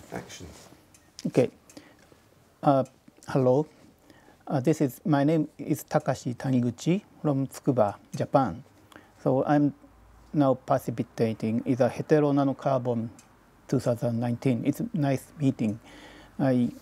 Action. Okay. Hello. My name is Takashi Taniguchi from Tsukuba, Japan. So I'm now participating in the Hetero Nanocarbon 2019. It's a nice meeting. I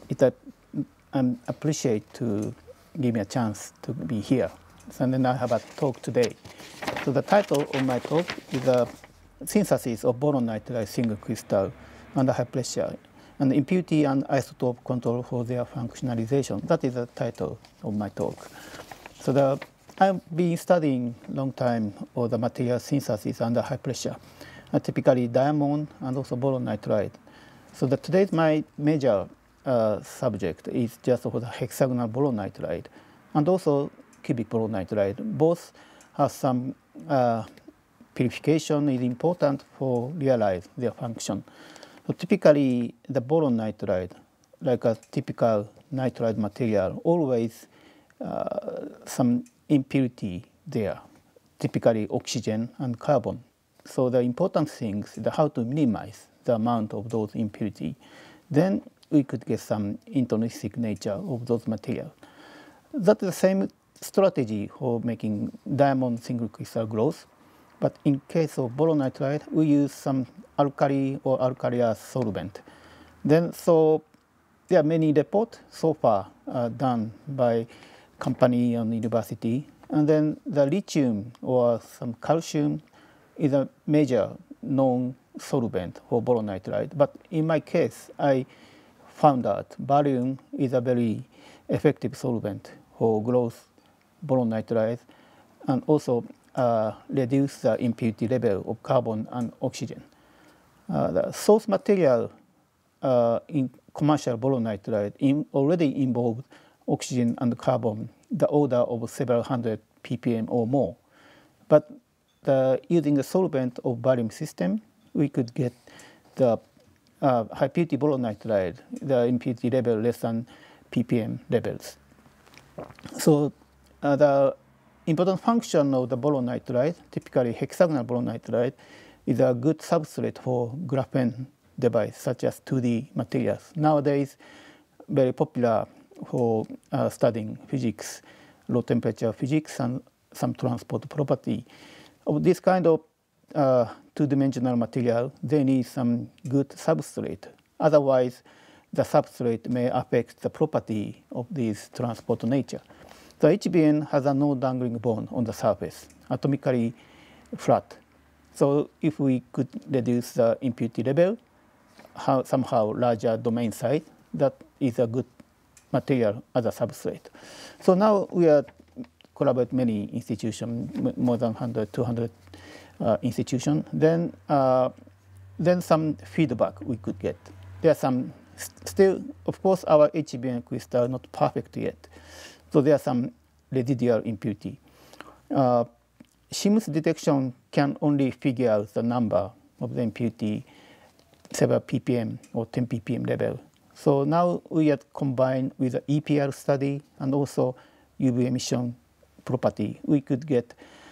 appreciate to give me a chance to be here. So then I have a talk today. So the title of my talk is a synthesis of boron nitride single crystal under high pressure, and impurity and isotope control for their functionalization. That is the title of my talk. So I've been studying long time all the material synthesis under high pressure, typically diamond and also boron nitride. So today's my major subject is just for the hexagonal boron nitride and also cubic boron nitride. Both have some purification is important for realize their function. So typically, the boron nitride, like a typical nitride material, always some impurity there, typically oxygen and carbon. So the important thing is how to minimize the amount of those impurity. Then we could get some intrinsic nature of those materials. That's the same strategy for making diamond single crystal growth. But in case of boron nitride, we use some alkali or alkalious solvent. Then, so there are many reports so far done by company and university. And then the lithium or some calcium is a major known solvent for boron nitride. But in my case, I found out barium is a very effective solvent for growth boron nitride, and also reduce the impurity level of carbon and oxygen. The source material in commercial boron nitride already involved oxygen and carbon, the order of several hundred ppm or more. But using the solvent of barium system, we could get the high purity boron nitride, the impurity level less than ppm levels. So the important function of the boron nitride, typically hexagonal boron nitride, is a good substrate for graphene device such as 2D materials. Nowadays, very popular for studying physics, low temperature physics, and some transport property. Of this kind of two-dimensional material, they need some good substrate. Otherwise, the substrate may affect the property of this transport nature. The HBN has a no dangling bond on the surface, atomically flat. So if we could reduce the impurity level, somehow larger domain size, that is a good material as a substrate. So now we are collaborate many institutions, more than 100, 200 institutions. Then some feedback we could get. There are some still, of course, our HBN crystal are not perfect yet. So there are some residual impurity. CMUS detection can only figure out the number of the impurity, several ppm or 10 ppm level. So now we are combined with the EPR study and also UV emission property. We could get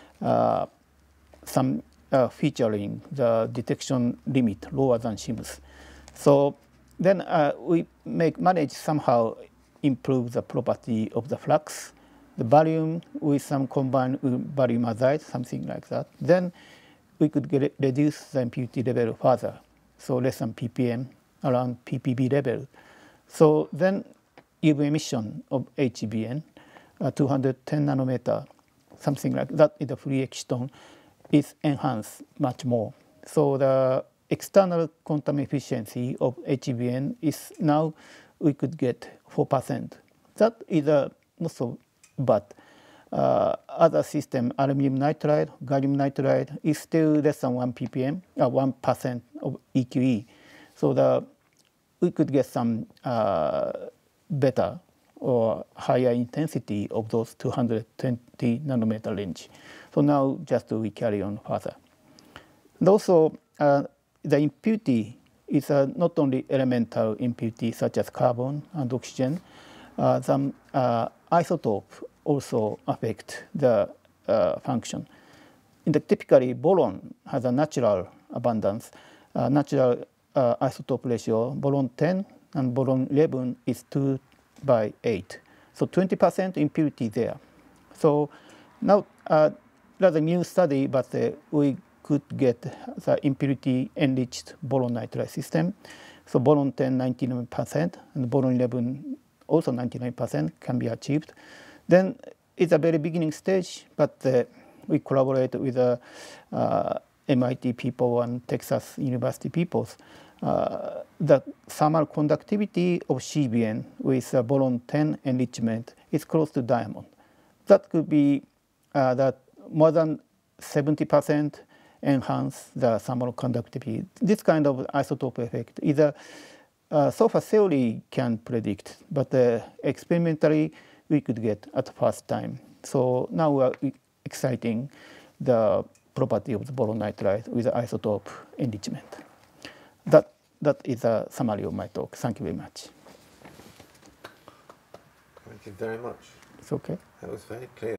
some featuring the detection limit lower than CMUS. So then we manage somehow improve the property of the flux, the barium with some combined with barium azide, something like that. Then we could reduce the impurity level further, so less than ppm, around ppb level. So then UV emission of HBN, 210 nanometer, something like that, in the free exciton is enhanced much more. So the external quantum efficiency of HBN is now we could get 4%. That is not so bad. Other system, aluminum nitride, gallium nitride, is still less than 1 ppm, 1% of EQE. So we could get some better or higher intensity of those 220 nanometer range. So now just we carry on further. And also the impurity is not only elemental impurity such as carbon and oxygen. Some isotope also affect the function. Typically, boron has a natural abundance, natural isotope ratio, boron 10 and boron 11 is 2/8. So 20% impurity there. So now that's a new study, but we could get the impurity enriched boron nitride system. So boron 10, 99%, and boron 11 also 99% can be achieved. Then it's a very beginning stage, but we collaborate with MIT people and Texas University people. The thermal conductivity of CBN with boron 10 enrichment is close to diamond. That could be that more than 70% enhance the thermal conductivity. This kind of isotope effect either so far theory can predict, but experimentally we could get at first time. So now we are exciting the property of the boron nitride with the isotope enrichment. That is a summary of my talk. Thank you very much. Thank you very much. It's okay. That was very clear.